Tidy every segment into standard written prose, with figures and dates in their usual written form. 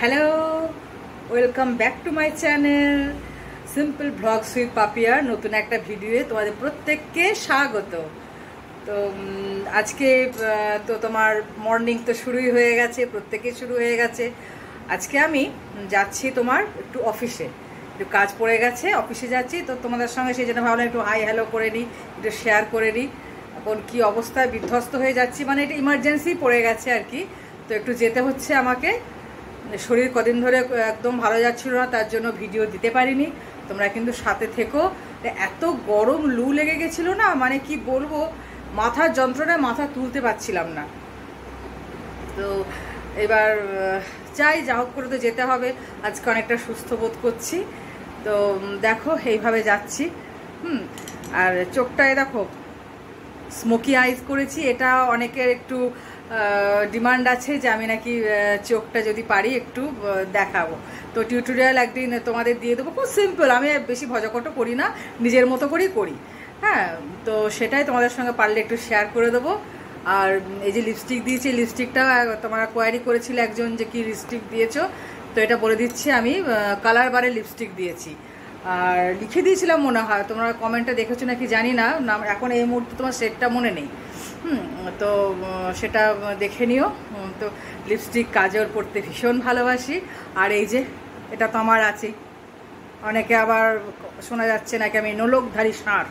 Hello, welcome back to my channel simple vlogs with পাপিয়ার নতুন একটা ভিডিওয়ে তোমাদের প্রত্যেককে স্বাগত। তো আজকে তো তোমার মর্নিং তো শুরুই হয়ে গেছে, প্রত্যেকে শুরু হয়ে গেছে। আজকে আমি যাচ্ছি তোমার একটু অফিসে, একটু কাজ পড়ে গেছে, অফিসে যাচ্ছি। তো তোমাদের সঙ্গে সেই জন্য ভাবলাম একটু হাই হ্যালো করে নিই, একটু শেয়ার করে নিই এখন কী অবস্থায় বিধ্বস্ত হয়ে যাচ্ছি। মানে এটা ইমার্জেন্সি পড়ে গেছে আর কি, তো একটু যেতে হচ্ছে আমাকে। শরীর কদিন ধরে একদম ভালো যাচ্ছিল না, তার জন্য ভিডিও দিতে পারিনি। তোমরা কিন্তু সাথে থেকো। এত গরম লু লেগে গেছিলো না, মানে কি বলবো, মাথার যন্ত্রণায় মাথা তুলতে পারছিলাম না। তো এবার যা হোক করে তো যেতে হবে। আজকে অনেকটা সুস্থ বোধ করছি। তো দেখো এইভাবে যাচ্ছি। আর চোখটায় দেখো স্মোকি আইজ করেছি। এটা অনেকের একটু ডিমান্ড আছে যে আমি নাকি চোখটা যদি পারি একটু দেখাবো। তো টিউটোরিয়াল একদিন তোমাদের দিয়ে দেবো, খুব সিম্পল। আমি বেশি ভজকট করি না, নিজের মতো করেই করি। হ্যাঁ, তো সেটাই তোমাদের সঙ্গে পারলে একটু শেয়ার করে দেবো। আর এই যে লিপস্টিক দিয়েছি, লিপস্টিকটা তোমরা কোয়ারি করেছিলে একজন যে কি লিপস্টিক দিয়েছো, তো এটা বলে দিচ্ছি আমি কালার বারের লিপস্টিক দিয়েছি। আর লিখে দিয়েছিলাম মনে হয়, তোমরা কমেন্টে দেখেছো নাকি জানি না, এখন এই মুহূর্তে তোমার সেটটা মনে নেই। তো সেটা দেখে নিও। তো লিপস্টিক কাজল পরতে ভীষণ ভালোবাসি। আর এই যে এটা তো আমার আছেই। অনেকে আবার শোনা যাচ্ছে নাকি আমি নোলকধারী ষাঁড়।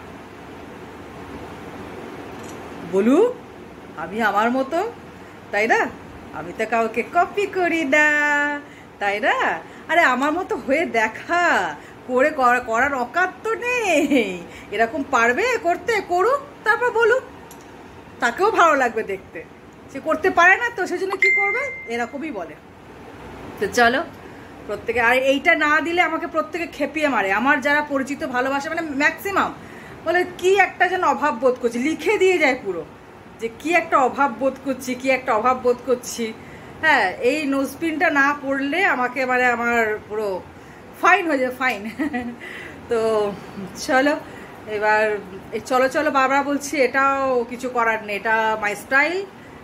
বলু আমি আমার মতো, তাই না? আমি তো কাউকে কপি করি না, তাই না? আরে আমার মতো হয়ে দেখা, করে করার অকাত তো নেই। এরকম পারবে করতে, করুক, তারপর বলুক, তাকেও ভালো লাগবে দেখতে। সে করতে পারে না তো সেজন্য কি করবে, এরকমই বলে। তো চলো প্রত্যেকে, আর এইটা না দিলে আমাকে প্রত্যেকে খেপিয়ে মারে। আমার যারা পরিচিত ভালোবাসা, মানে ম্যাক্সিমাম বলে কি একটা যেন অভাব বোধ করছি, লিখে দিয়ে যায় পুরো যে কি একটা অভাব বোধ করছি, কি একটা অভাব বোধ করছি। হ্যাঁ, এই নোজপিনটা না পড়লে আমাকে মানে আমার পুরো ফাইন হয়ে যায়, ফাইন। তো চলো এবার এই চলো চলো বারবার বলছি, এটাও কিছু করার নেই, এটা মাই স্টাইল।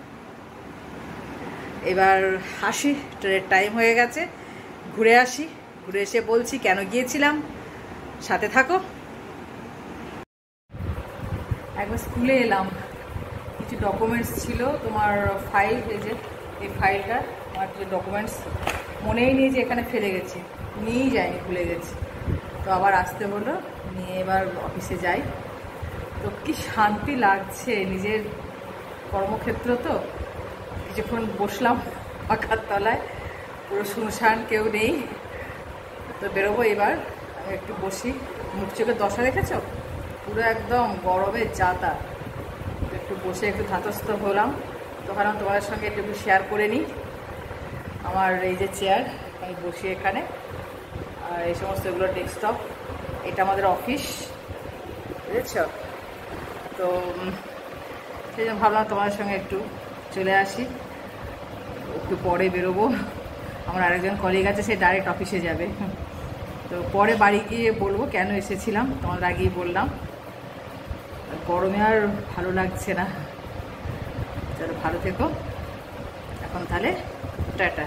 এবার আসি, ট্রেনের টাইম হয়ে গেছে, ঘুরে আসি। ঘুরে এসে বলছি কেন গিয়েছিলাম, সাথে থাকো। একবার স্কুলে এলাম, কিছু ডকুমেন্টস ছিল তোমার ফাইল, এই যে এই ফাইলটা আমার যে ডকুমেন্টস মনেই নেই যে এখানে ফেলে গেছি, নিয়েই যাইনি, ভুলে গেছি। তো আবার আসতে হলো, নিয়ে এবার অফিসে যাই। তো কি শান্তি লাগছে, নিজের কর্মক্ষেত্র তো। কিছুক্ষণ বসলাম পাখার তলায়, পুরো শুনশান, কেউ নেই। তো বেরোবো এবার, একটু বসি। মুখ চোখের দশা দেখেছো, পুরো একদম গরমের যাতা। একটু বসে একটু ধাতস্থ হলাম, তো ভাবলাম তোমাদের সঙ্গে একটু শেয়ার করে নিই। আমার এই যে চেয়ার, আমি বসি এখানে, আর এই সমস্ত এগুলো ডেস্কটপ। এটা আমাদের অফিস, বুঝেছ? তো সেই জন্য ভাবলাম তোমাদের সঙ্গে একটু চলে আসি। একটু পরে বেরোবো, আমার আরেকজন কলিগ আছে, সে ডাইরেক্ট অফিসে যাবে। তো পরে বাড়ি গিয়ে বলবো কেন এসেছিলাম, তোমাদের আগেই বললাম। গরমে আর ভালো লাগছে না। চলো ভালো থেকো, এখন তাহলে টাটা।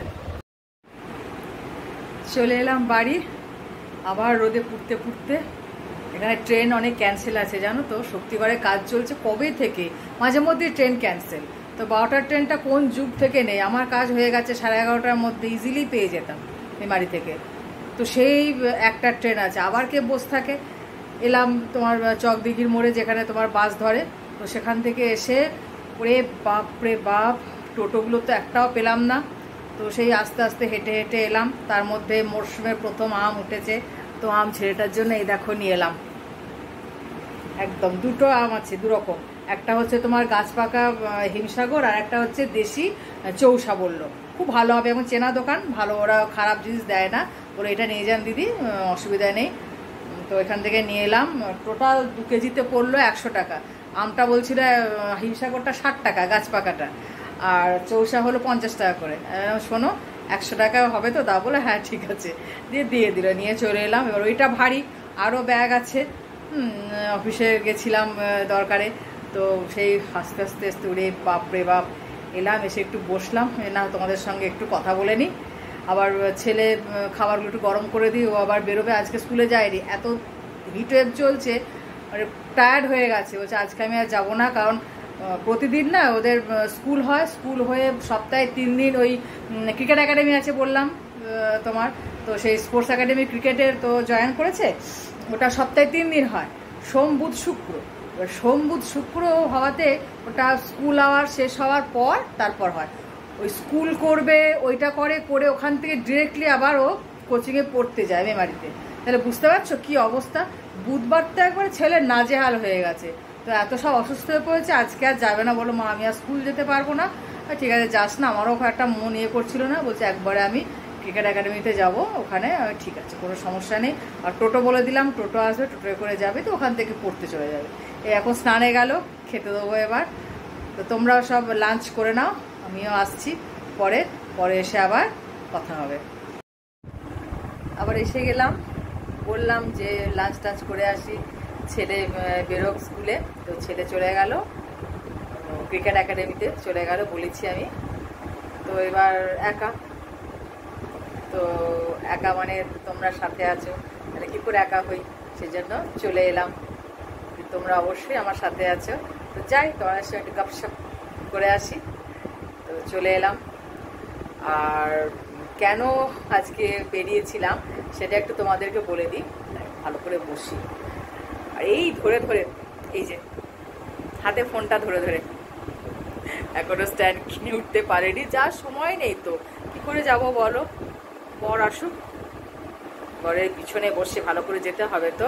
চলে এলাম বাড়ি, আবার রোদে পুড়তে পুড়তে। এখানে ট্রেন অনেক ক্যান্সেল আছে জানো তো, শক্তিগড়ে কাজ চলছে কবে থেকে, মাঝে মধ্যে ট্রেন ক্যান্সেল। তো 12টার ট্রেনটা কোন যুগ থেকে নেই, আমার কাজ হয়ে গেছে 11:30টার মধ্যে, ইজিলি পেয়ে যেতাম মেমারি থেকে। তো সেই একটা ট্রেন আছে, আবার কে বসে থাকে। এলাম তোমার চকদিঘির মোড়ে, যেখানে তোমার বাস ধরে। তো সেখান থেকে এসে ওরে বাপ রে বাপ, টোটোগুলো তো একটাও পেলাম না। তো সেই আস্তে আস্তে হেঁটে হেঁটে এলাম। তার মধ্যে মরশুমের প্রথম আম উঠেছে, তো আম ছেলেটার জন্য এই দেখো নিয়ে এলাম। একদম দুটো আম আছে, দুরকম। একটা হচ্ছে তোমার গাছ পাকা হিমসাগর, আর একটা হচ্ছে দেশি চৌসা। বললো খুব ভালো হবে, এবং চেনা দোকান, ভালো, ওরা খারাপ জিনিস দেয় না। ওরা এটা নিয়ে যান দিদি, অসুবিধা নেই। তো এখান থেকে নিয়ে এলাম। টোটাল 2 কেজিতে পড়লো 100 টাকা। আমটা বলছিল হিমসাগরটা 60 টাকা গাছ পাকাটা, আর চৌসা হলো 50 টাকা করে। শোনো 100 টাকা হবে তো দাও, বলে হ্যাঁ ঠিক আছে, দিয়ে দিল, নিয়ে চলে এলাম। এবার ওইটা ভারী, আরও ব্যাগ আছে। অফিসে গেছিলাম দরকারে, তো সেই আস্তে আস্তে আস্তে উড়ে বাপ রে বাপ এলাম। এসে একটু বসলাম, না তোমাদের সঙ্গে একটু কথা বলে নিই। আবার ছেলে খাবারগুলো একটু গরম করে দিই, ও আবার বেরোবে, আজকে স্কুলে যায়নি, এত হিটওয়েভ চলছে, মানে টায়ার্ড হয়ে গেছে, বলছে আজকে আমি আর যাবো না, কারণ প্রতিদিন না ওদের স্কুল হয়, স্কুল হয়ে সপ্তাহে 3 দিন ওই ক্রিকেট একাডেমি আছে বললাম তোমার, তো সেই স্পোর্টস একাডেমি ক্রিকেটের তো জয়েন করেছে, ওটা সপ্তাহে 3 দিন হয়, সোম বুধ শুক্র। এবার সোম বুধ শুক্র হওয়াতে ওটা স্কুল আওয়ার শেষ হওয়ার পর তারপর হয়, ওই স্কুল করবে, ওইটা করে ওখান থেকে ডিরেক্টলি আবার ও কোচিংয়ে পড়তে যায় মেমারিতে। তাহলে বুঝতে পারছো কী অবস্থা, বুধবার তো একবারে ছেলে নাজেহাল হয়ে গেছে, তো এত সব অসুস্থ হয়ে পড়েছে, আজকে আর যাবে না, বলো মা আমি আর স্কুল যেতে পারবো না। ঠিক আছে যাস না, আমারও একটা মন ইয়ে করছিল না, বলছে একবারে আমি ক্রিকেট একাডেমিতে যাব, ওখানে ঠিক আছে কোনো সমস্যা নেই, আর টোটো বলে দিলাম, টোটো আসবে, টোটোয় করে যাবে, তো ওখান থেকে পড়তে চলে যাবে। এই এখন স্নানে গেল, খেতে দেবো এবার। তো তোমরাও সব লাঞ্চ করে নাও, আমিও আসছি পরে এসে আবার কথা হবে। আবার এসে গেলাম, বললাম যে লাঞ্চ টাঞ্চ করে আসি, ছেলে বেরোক স্কুলে, তো ছেলে চলে গেল ক্রিকেট একাডেমিতে, চলে গেল বলেছি আমি। তো এবার একা মানে তোমরা সাথে আছো, তাহলে কী করে একা হই, সেজন্য চলে এলাম, তোমরা অবশ্যই আমার সাথে আছো। তো যাই তোমার সাথে একটু গপশপ করে আসি, তো চলে এলাম। আর কেন আজকে বেরিয়েছিলাম সেটা একটু তোমাদেরকে বলে দিই, ভালো করে বসি, আর এই ধরে এই যে হাতে ফোনটা ধরে এখনো স্ট্যান্ড কিনে উঠতে পারেনি, যা সময় নেই, তো কি করে যাব বলো, বর আসুক, বরের পিছনে বসে ভালো করে যেতে হবে, তো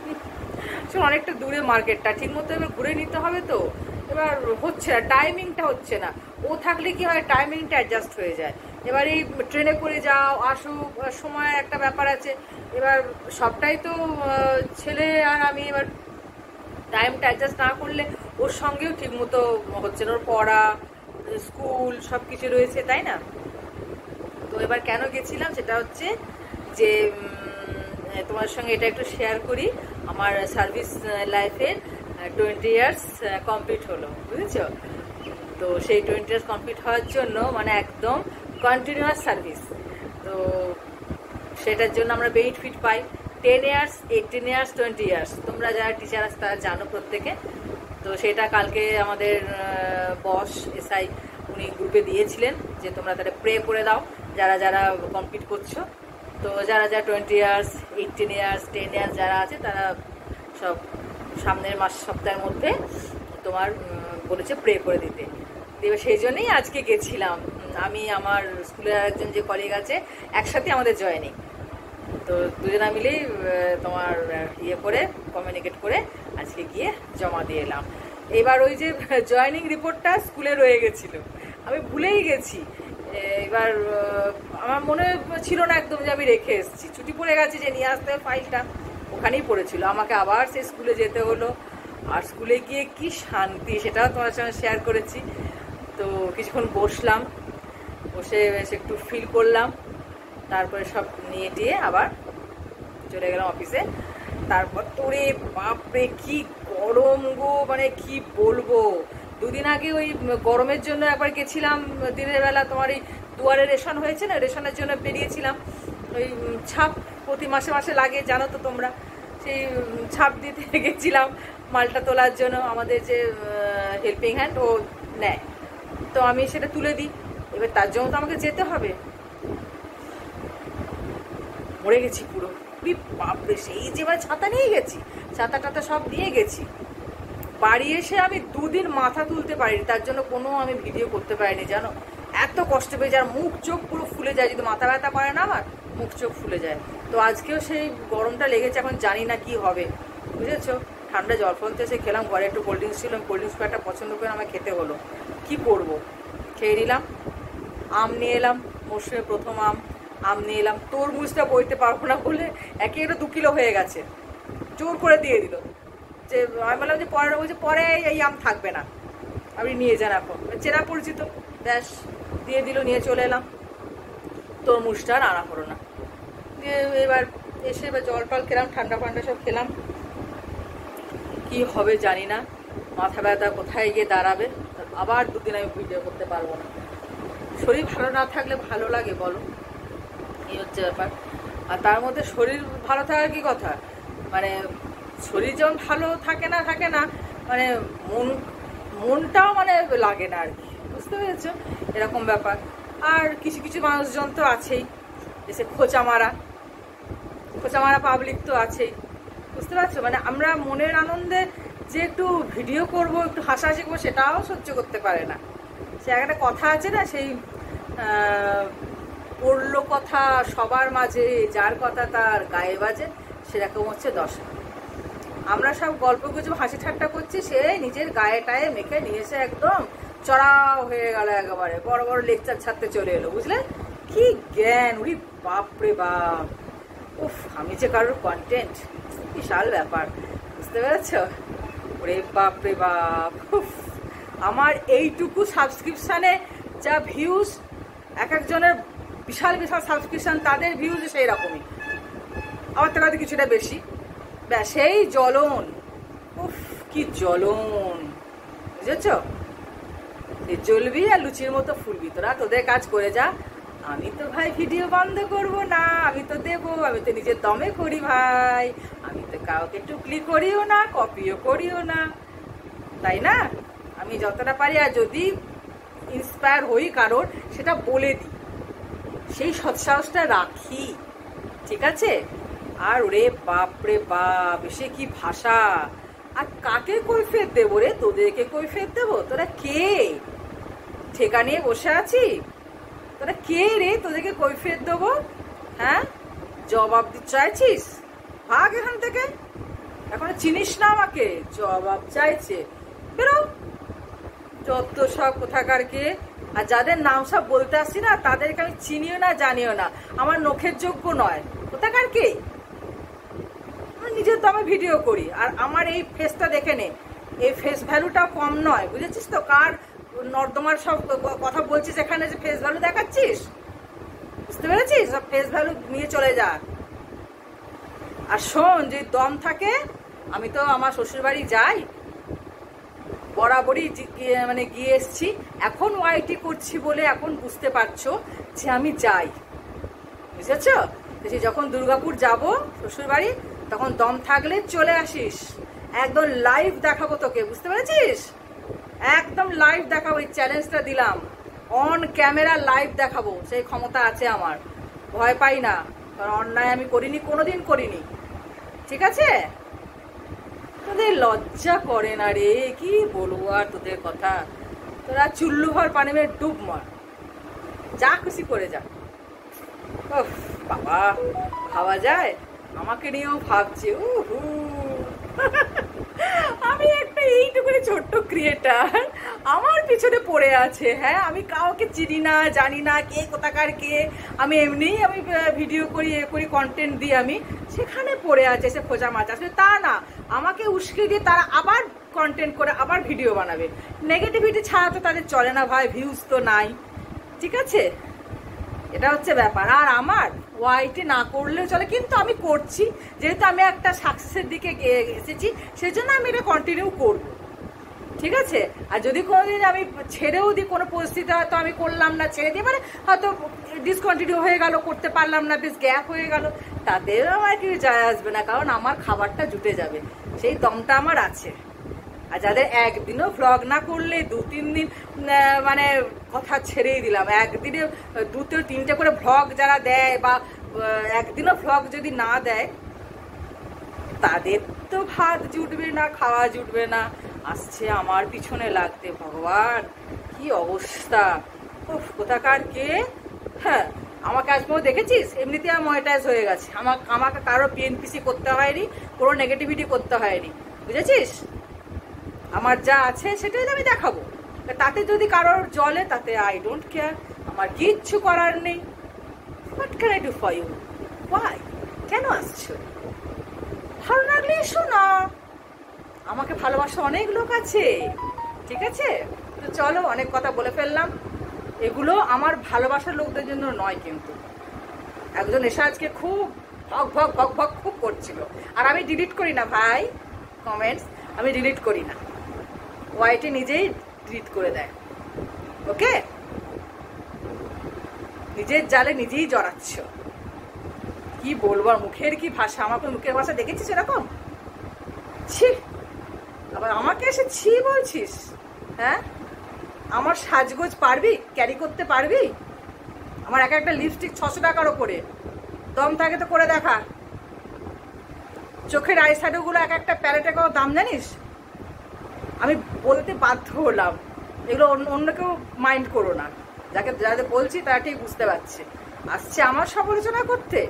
অনেকটা দূরে মার্কেটটা, ঠিক মতো এবার ঘুরে নিতে হবে, তো এবার হচ্ছে না, টাইমিংটা হচ্ছে না, ও থাকলে কি হয় টাইমিংটা অ্যাডজাস্ট হয়ে যায়, এবার এই ট্রেনে করে যাও আসো, সময় একটা ব্যাপার আছে, এবার সবটাই তো ছেলে আর আমি, এবার টাইমটা অ্যাডজাস্ট না করলে ওর সঙ্গেও ঠিক মতো হচ্ছে না, ওর পড়া স্কুল সব কিছু রয়েছে, তাই না। তো এবার কেন গেছিলাম সেটা হচ্ছে যে তোমার সঙ্গে এটা একটু শেয়ার করি, আমার সার্ভিস লাইফের 20 ইয়ার্স কমপ্লিট হলো, বুঝেছো, তো সেই 20 ইয়ার্স কমপ্লিট হওয়ার জন্য মানে একদম কন্টিনিউয়াস সার্ভিস, তো সেটার জন্য আমরা বেনিফিট পাই 10 ইয়ার্স 18 ইয়ার্স 20 ইয়ার্স, তোমরা যারা টিচার আছে তারা জানো প্রত্যেকে। তো সেটা কালকে আমাদের বস এসআই উনি গ্রুপে দিয়েছিলেন যে তোমরা তাহলে প্রে করে দাও যারা যারা কমপ্লিট করছো, তো যারা যারা 20 ইয়ার্স 18 ইয়ার্স 10 ইয়ার্স যারা আছে তারা সব সামনের সপ্তাহের মধ্যে তোমার বলেছে প্রে করে দিতে, এবার সেই জন্যই আজকে গেছিলাম আমি, আমার স্কুলের আরেকজন যে কলিগ আছে একসাথে আমাদের জয়েনিং, তো দুজনা মিলেই তোমার ইয়ে করে কমিউনিকেট করে আজকে গিয়ে জমা দিয়ে এলাম। এবার ওই যে জয়েনিং রিপোর্টটা স্কুলে রয়ে গেছিল, আমি ভুলেই গেছি, এবার আমার মনে ছিল না একদম যে আমি রেখে এসেছি, ছুটি পড়ে গেছে যে নিয়ে আসতে ফাইলটা, ওখানেই পড়েছিল, আমাকে আবার সেই স্কুলে যেতে হলো, আর স্কুলে গিয়ে কি শান্তি সেটাও তোমার সঙ্গে শেয়ার করেছি। তো কিছুক্ষণ বসলাম, বসে বেশ একটু ফিল করলাম, তারপরে সব নিয়ে টিয়ে আবার চলে গেলাম অফিসে। তারপর তোরে বাপরে কি গরম গো, মানে কি বলবো, দুদিন আগে ওই গরমের জন্য একবার গেছিলাম দিনের বেলা, তোমার এই দুয়ারে রেশন হয়েছে না, রেশনের জন্য বেরিয়েছিলাম, ওই ছাপ প্রতি মাসে মাসে লাগে জানো তো তোমরা, সেই ছাপ দিতে গেছিলাম মালটা তোলার জন্য, আমাদের যে হেল্পিং হ্যান্ড ও নেয়, তো আমি সেটা তুলে দিই, এবার তার জন্য তো আমাকে যেতে হবে, মরে গেছি পুরো, বাপরে সেই যে ছাতা নিয়ে গেছি, ছাতা টাতা সব নিয়ে গেছি, বাড়ি এসে আমি 2 দিন মাথা তুলতে পারিনি, তার জন্য কোনো আমি ভিডিও করতে পারিনি জানো, এত কষ্ট পেয়ে যার মুখ চোখ পুরো ফুলে যায়, যদি মাথা ব্যথা করে না আমার মুখ চোখ ফুলে যায়। তো আজকেও সেই গরমটা লেগেছে, এখন জানি না কি হবে, বুঝেছো, ঠান্ডা জল ফল এসে খেলাম, ঘরে একটু কোল্ড ড্রিঙ্কস ছিল, কোল্ড ড্রিঙ্কস একটা পছন্দ করে আমায় খেতে হলো, কি করবো, খেয়ে নিলাম। আম নিয়ে এলাম, মরশুমে প্রথম আম নিয়ে এলাম, তরমুজটা বইতে পারবো না বলে একে 2 কিলো হয়ে গেছে, জোর করে দিয়ে দিল, যে আমি বললাম যে পরে, বলছে পরে এই আম থাকবে না, আপনি নিয়ে যান, এখন চেনা পরিচিত, ব্যাস দিয়ে দিল, নিয়ে চলে এলাম, তরমুজটা আর আনা হলো না, দিয়ে এবার এসে এবার জল টল খেলাম, ঠান্ডা ফান্ডা সব খেলাম, কি হবে জানি না, মাথা ব্যথা কোথায় গিয়ে দাঁড়াবে, আবার 2 দিন আমি ভিডিও করতে পারবো না, শরীর ভালো না থাকলে ভালো লাগে বলো, এই হচ্ছে ব্যাপার। আর তার মধ্যে শরীর ভালো থাকার কি কথা, মানে শরীর যেমন ভালো থাকে না মানে মনটাও মানে লাগে না আর কি, বুঝতে পেরেছো, এরকম ব্যাপার। আর কিছু কিছু মানুষজন তো আছেই, এসে খোঁচা মারা পাবলিক তো আছেই, বুঝতে পারছো। মানে আমরা মনের আনন্দে যে একটু ভিডিও করব, একটু হাসাহাসি করবো, সেটাও সহ্য করতে পারে না। সে একটা কথা আছে না, সেই পড়ল কথা সবার মাঝে, যার কথা তার গায়ে বাজে, সেরকম হচ্ছে দশা। আমরা সব গল্প গুজব হাসি ঠাট্টা করছি, সে নিজের গায়ে টায়ে মেখে নিয়ে এসে একদম চড়াও হয়ে গেল, একেবারে বড় বড় লেকচার ছাড়তে চলে এলো, বুঝলে। কি জ্ঞান, উরি বাপরে বাপ, উফ, আমি যে কারোর কন্টেন্ট, বিশাল ব্যাপার, বুঝতে পেরেছ। ওরে বাপরে বাপ, উফ, আমার এইটুকু সাবস্ক্রিপশানে যা ভিউজ, এক একজনের বিশাল বিশাল সাবস্ক্রিপশান, তাদের ভিউজ সেই রকমই, আমার থেকে হয়তো কিছুটা বেশি। ব্যাস, সেই জ্বলন, উফ কি জ্বলন, বুঝেছ। জ্বলবি আর লুচির মতো ফুলবি, তোরা তোদের কাজ করে যা। আমি তো ভাই ভিডিও বন্ধ করব না, আমি তো দেবো, আমি তো নিজের দমে করি ভাই, আমি তো কাউকে টুকলি করিও না, কপিও করিও না, তাই না। আমি যতটা পারি, আর যদি ইন্সপায়ার হই কারোর, সেটা বলে দিই, সেই সৎসাহসটা রাখি, ঠিক আছে। আর ওরে বাপরে বাপ, সে কি ভাষা, আর কাকে কৈফিয়ত দেবো রে, তোদেরকে কৈফিয়ত দেবো? তোরা কে ঠেকা নিয়ে বসে আছি, তোরা কে রে, তোদেরকে কৈফিয়ত দেবো? হ্যাঁ, জবাব চাইছিস, ভাগ এখান থেকে, এখন চিনিস না আমাকে, জবাব চাইছে, বেরো, যত সব কোথাকার কে। আর যাদের নাম সব বলতে আসছি না, তাদেরকে আমি চিনিও না, জানিও না, আমার নখের যোগ্য নয়, কোথাকার কে। নিজের দমে ভিডিও করি, আর আমার এই ফেসটা দেখে নে, এই ফেস ভ্যালুটা কম নয়, বুঝেছিস তো। কার নর্দমার সব কথা বলছিস এখানে, যে ফেস ভ্যালু দেখাচ্ছিস, বুঝতে পেরেছিস, সব ফেস ভ্যালু নিয়ে চলে যা। আর শোন, যে দম থাকে, আমি তো আমার শ্বশুরবাড়ি যাই, বরাবরই মানে গিয়ে এসছি, এখন ওয়াইটি করছি বলে এখন বুঝতে পারছো যে আমি যাই, বুঝেছ। যখন দুর্গাপুর যাব শ্বশুরবাড়ি, তখন দম থাকলে চলে আসিস, একদম লাইভ দেখাবো তোকে, বুঝতে পেরেছিস, একদম লাইভ দেখাবো, এই চ্যালেঞ্জটা দিলাম, অন ক্যামেরা লাইভ দেখাবো, সেই ক্ষমতা আছে আমার, ভয় পাই না, কারণ অন্যায় আমি করিনি, কোনোদিন করিনি, ঠিক আছে। তোদের লজ্জা করে না রে, কি বলবো আর তোদের কথা, তোরা চুল্লু ভর পানি মেরে ডুব মার, যা খুশি করে যা। বাবা, ভাবা যায়, আমাকে নিয়েও ভাবছে, আমি একটা এইটুকুনি ছোট্ট ক্রিয়েটার, আমার পিছনে পড়ে আছে। হ্যাঁ, আমি কাউকে চিনি না, জানি না কে কোথাকার কে, আমি এমনিই আমি ভিডিও করি, এ করি, কন্টেন্ট দিই, আমি সেখানে পড়ে আছে সে খোঁজা মাছ। আসলে তা না, আমাকে উস্কে দিয়ে তারা আবার কন্টেন্ট করে আবার ভিডিও বানাবে। নেগেটিভিটি ছাড়া তো তাদের চলে না ভাই, ভিউজ তো নাই, ঠিক আছে, এটা হচ্ছে ব্যাপার। আর আমার ওয়াইটি না করলেও চলে, কিন্তু আমি করছি, যেহেতু আমি একটা সাকসেসের দিকে এসেছি, সেজন্য আমি এটা কন্টিনিউ করব, ঠিক আছে। আর যদি কোনোদিন আমি ছেড়েও দিই, কোনো পরিস্থিতি হয়তো আমি করলাম না, ছেড়ে দিয়ে, মানে হয়তো ডিসকন্টিনিউ হয়ে গেল, করতে পারলাম না, বেশ গ্যাপ হয়ে গেল, তাতেও আমার কিছু যায় আসবে না, কারণ আমার খাবারটা জুটে যাবে, সেই দমটা আমার আছে। আর যাদের একদিনও ভ্লগ না করলে 2-3 দিন, মানে কথা ছেড়েই দিলাম, একদিনে 2-3টে করে ভ্লগ যারা দেয়, বা একদিনও ভ্লগ যদি না দেয়, তাদের তো ভাত জুটবে না, খাওয়া জুটবে না, আসছে আমার পিছনে লাগতে। ভগবান, কি অবস্থা, কোথাকার কে। হ্যাঁ, আমাকে আজ পর্যন্ত দেখেছিস, এমনিতে আমার মনিটাইজ হয়ে গেছে, আমাকে কারো পিএনপিসি করতে হয়নি, কোনো নেগেটিভিটি করতে হয়নি, বুঝেছিস। আমার যা আছে সেটাই আমি দেখাবো, তাতে যদি কারোর জলে, তাতে আই ডোন্ট কেয়ার, আমার কিচ্ছু করার নেই। What can I do for you, why, কেন আসছো, ভালো লাগলে এসো না, আমাকে ভালোবাসা অনেক লোক আছে, ঠিক আছে। তো চলো, অনেক কথা বলে ফেললাম, এগুলো আমার ভালোবাসার লোকদের জন্য নয়, কিন্তু একজন এসে আজকে খুব ভক ভক ভক ভক খুব করছিল, আর আমি ডিলিট করি না ভাই কমেন্টস, আমি ডিলিট করি না, ওয়াইটি নিজেই ডিলিট করে দেয়, ওকে, নিজের জালে নিজেই জড়াচ্ছ। কি বলবো, আর মুখের কি ভাষা, আমার কোনো মুখের ভাষা দেখেছিস এরকম? ছি, আবার আমাকে এসে ছি বলছিস? হ্যাঁ, আমার সাজগোজ পারবি, ক্যারি করতে পারবি? আমার এক একটা লিপস্টিক 600 টাকার ওপরে, দম থাকে তো করে দেখা। চোখের আই শ্যাডোগুলো এক একটা প্যালেটে কত দাম জানিস? আমি বলতে বাধ্য হলাম, এগুলো অন্য কেউ মাইন্ড করো না, যাদের বলছি তারা ঠিক বুঝতে পারছে। আসছে আমার সমালোচনা করতে,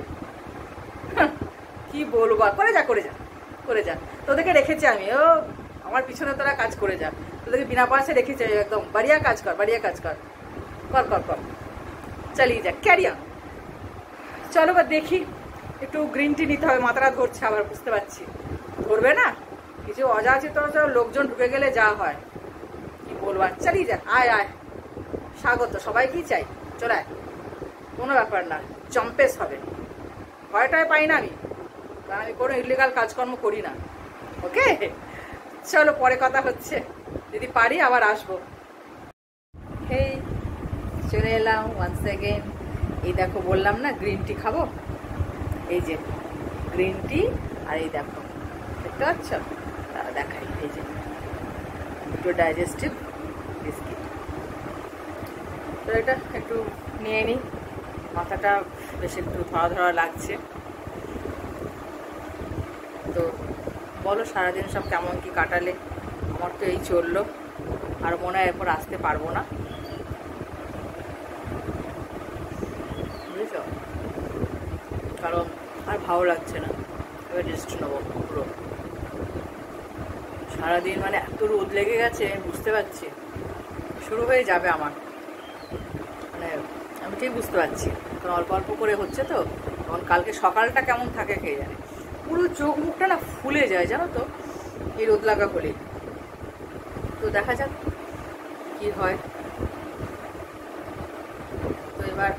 কি বলবো। করে যা করে যা করে যা, তোদেরকে রেখেছি আমি, ও আমার পিছনে তোরা কাজ করে যা, তোদেরকে বিনা পয়সা রেখেছি একদম। বাড়িয়া কাজ কর, বাড়িয়া কাজ কর, কর কর কর, চালিয়ে যা, ক্যারিয়া। চলো বা দেখি, একটু গ্রিন টি নিতে হবে, মাথাটা ধরছে আবার, বুঝতে পারছি। ধরবে না, কিছু অযাচিত লোকজন ঢুকে গেলে যা হয়, কি বলবো। চালিয়ে যা, আয় আয়, স্বাগত, সবাইকেই চাই, চলে আয়, কোনো ব্যাপার না, জম্পেস হবে। ভয়টায় পাই না আমি, কারণ আমি কোনো ইলিগাল কাজকর্ম করি না। ওকে, চলো পরে কথা হচ্ছে, যদি পারি আবার আসবো। হেই, চলে এলাম ওয়ান্স এগেন। এই দেখো, বললাম না গ্রিন টি খাবো, এই যে গ্রিন টি, আর এই দেখো, দেখতে পাচ্ছ, তারা দেখাই, এই যে দুটো ডাইজেস্টিভ বিস্কিট। তো এটা একটু নিয়ে নিই, মাথাটা বেশ একটু ধরা ধরা লাগছে। তো বলো, সারাদিন সব কেমন কি কাটালে? আমার তো এই চললো, আর মনে হয় এরপর আসতে পারবো না, বুঝেছ? কারণ আর ভালো লাগছে না, এবার রেস্ট নেবো পুরো। সারাদিন মানে এত রোদ লেগে গেছে, বুঝতে পারছি শুরু হয়ে যাবে আমার, মানে আমি ঠিক বুঝতে পারছি, কারণ অল্প অল্প করে হচ্ছে তো। তখন কালকে সকালটা কেমন থাকে খেয়ে জানে, পুরো চোখ মুখটা না ফুলে যায় জানো তো, এই রোদ লাগা হলে। তো দেখা যাক কি হয়। তো এবার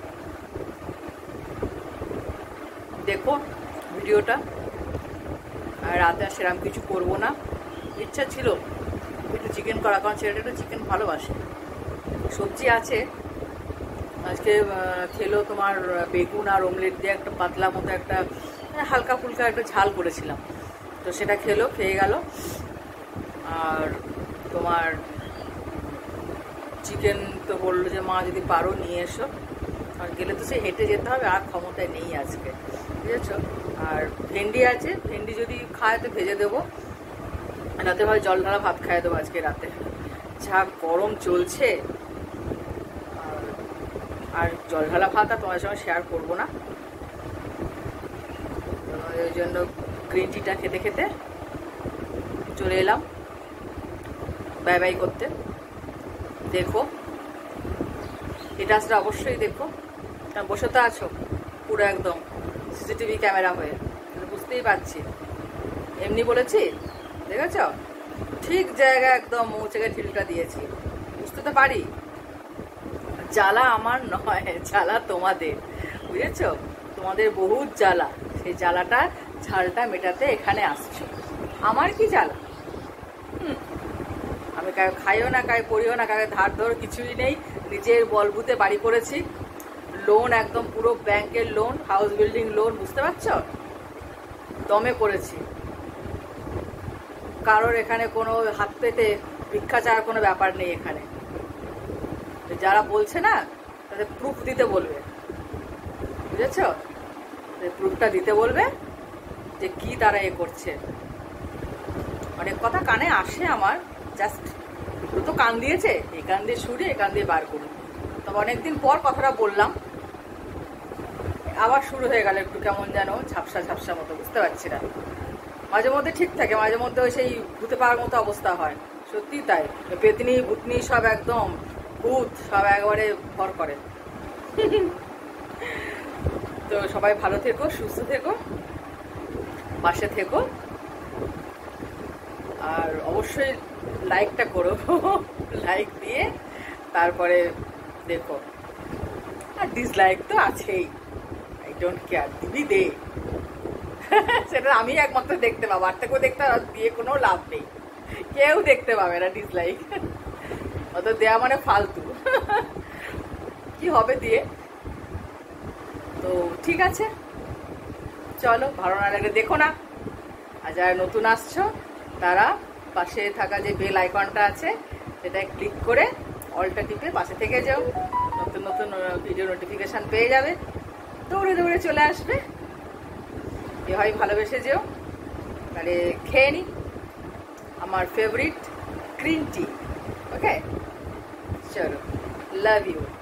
দেখো ভিডিওটা, আর রাতে আর সেরকম কিছু করবো না। ইচ্ছা ছিল একটু চিকেন করা, কারণ ছেলেটা একটু চিকেন ভালোবাসে। সবজি আছে, আজকে খেলো তোমার বেগুন আর অমলেট দিয়ে একটা পাতলা মতো একটা হালকা ফুলকা একটা ঝাল করেছিলাম, তো সেটা খেলো, খেয়ে গেল। আর তোমার চিকেন তো বললো যে মা যদি পারো নিয়ে এসো, আর গেলে তো সে হেঁটে যেতে হবে, আর ক্ষমতায় নেই আজকে, বুঝেছো? আর ভেন্ডি আছে, ভেন্ডি যদি খায় তো ভেজে দেবো, রাতে ভাই জল ঢালা ভাত খাইয়ে দেবো আজকে রাতে, যা গরম চলছে। আর জল ঢালা ভাত আর তোমার সঙ্গে শেয়ার করবো না, ওই জন্য গ্রিন টিটা খেতে খেতে চলে এলাম বাই বাই করতে। দেখো এটা আসলে অবশ্যই দেখো, কারণ বসে তো আছো পুরো একদম সিসিটিভি ক্যামেরা হয়ে, বুঝতেই পারছি। এমনি বলেছি, দেখেছ, ঠিক জায়গায় একদম মৌচাকে ঢিলটা দিয়েছি, বুঝতে তো পারি। জ্বালা আমার নয়, জ্বালা তোমাদের, বুঝেছো? তোমাদের বহুত জ্বালা, সেই জ্বালাটা ঝালটা মেটাতে এখানে আসছো। আমার কি জ্বালা? আমি কাকে খাইও না, কাকে করিও না, কাকে ধার ধর কিছুই নেই, নিজের বলবুতে বাড়ি করেছি, লোন একদম পুরো ব্যাংকের লোন, হাউস বিল্ডিং লোন, বুঝতে পারছো? দমে করেছি, কারোর এখানে কোনো হাত পেতে ভিক্ষা চাওয়ার কোনো ব্যাপার নেই এখানে। যারা বলছে না তাদের প্রুফ দিতে বলবে, বুঝেছো? প্রুফটা দিতে বলবে যে কি তারা এ করছে। অনেক কথা কানে আসে আমার, জাস্ট তো কান দিয়েছে, এই কান দিয়ে শুনে এই কান দিয়ে বার করি। তবে অনেকদিন পর কথাটা বললাম, আবার শুরু হয়ে গেল একটু কেমন যেন ঝাপসা ঝাপসা মতো, বুঝতে পারছি না। মাঝে মধ্যে ঠিক থাকে, মাঝে মধ্যে ওই সেই ভূতে পাওয়ার মতো অবস্থা হয়, সত্যি তাই। পেতনি ভূতনি সব একদম ভূত সব একবারে ভর করে। তো সবাই ভালো থেকো, সুস্থ থেকো, পাশে থেকো, আর অবশ্যই লাইকটা করো, লাইক দিয়ে তারপরে দেখো। আর ডিসলাইক তো আছেই, আই ডোন্ট কেয়ার, দিবি দে, সেটা আমি একমাত্র দেখতে পাবো, আর থেকেও দেখতে দিয়ে কোনো লাভ নেই, কেউ দেখতে পাবে না ডিসলাইক, অত দেয়া মানে ফালতু, কি হবে দিয়ে। তো ঠিক আছে, চলো, ভালো না লাগলে দেখো না। আর যারা নতুন আসছো তারা পাশে থাকা যে বেল আইকনটা আছে সেটায় ক্লিক করে অলটা টিপে পাশে থেকে যাও, নতুন নতুন ভিডিও নোটিফিকেশান পেয়ে যাবে, দৌড়ে দৌড়ে চলে আসবে। এ হয় ভালোবেসে যেও। তাহলে খেয়ে নি আমার ফেভারিট গ্রিন টি। ওকে, চলো, লাভ ইউ।